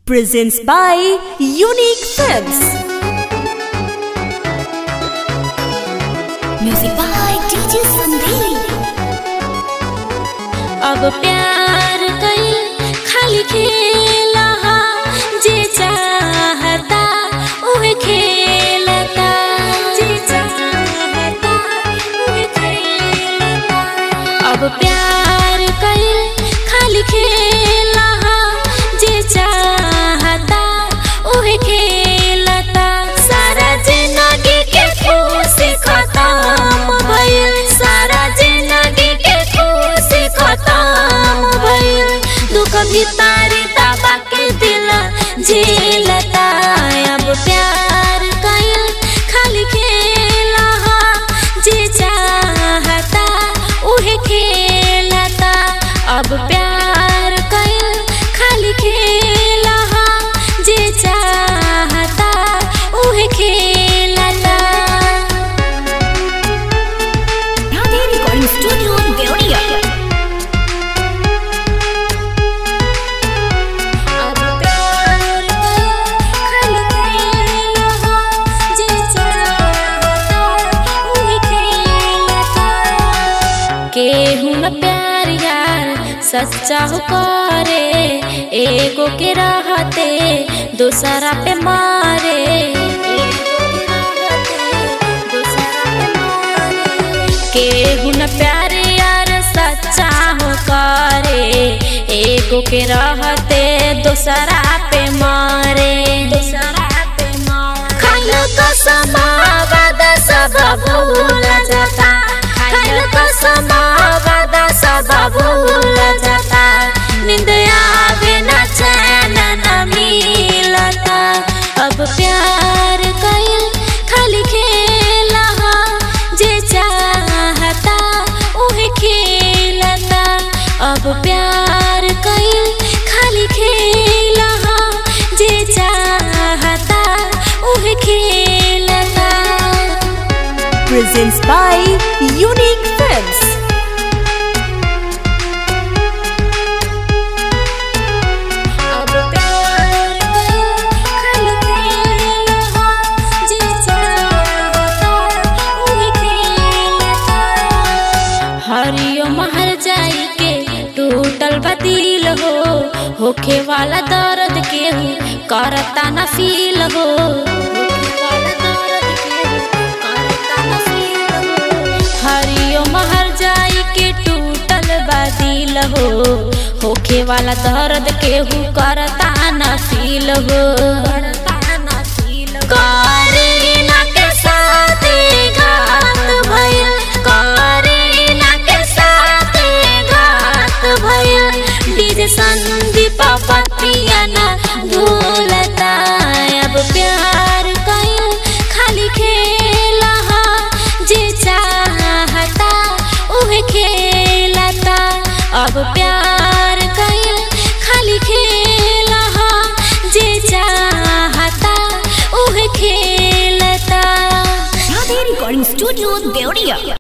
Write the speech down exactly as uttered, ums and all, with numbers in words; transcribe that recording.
presents by Unique Films. Music by D J Sandeep. अब प्यार कई खाली खेला हा, जे चाहता उहे खेलता, जे चाहता उहे खेलता। अब प्यार कई खाली खेला हा, जे चाहता उहे खेलता। सारा जिंदगी के खुशी खत्म भइल, सारा जिंदगी के खुशी खत्म भइल। दुख भीतरी दबा के दिल झेलता। अब प्यार कइल खाली खेला हा, जे चाहता उहे खेलता। अब प्यार कइल खाली खेला हा, जे चाहता उहे खेलता। Radhe Recording Studio, Deoria. अब प्यार कइल खाली खेला हा, जे चाहता उहे खेलता। केहू न प्यार यार सच्चा हो करे, एगो के रहते दूसरा पे मारे, केहू न प्यार यार सच्चा हो करे, एगो के रहते दूसरा पे मारे, दूसरा पे मारे। खाइल कसम वादा सब भूल जाता, खाइल कसम वादा सब भूल जाता। नींद आवे न चैन न मिलता। अब प्यार कइल खाली खेला हा, जे चाहता उहे खेलता। अब प्यार कइल खाली खेला हा, जे चाहता उहे खेलता। Presents by Unique Films. अब प्यार कइल खाली खेला हा, जे चाहता उहे खेलता। हरियो महर जाई के टूटल बदिल हो, होखे वाला दर्द केहू करता न फील हो, होखे वाला दर्द केहू करता न फील हो। हरियो महर जाई के टूटल बदिल हो, होखे वाला दर्द केहू करता न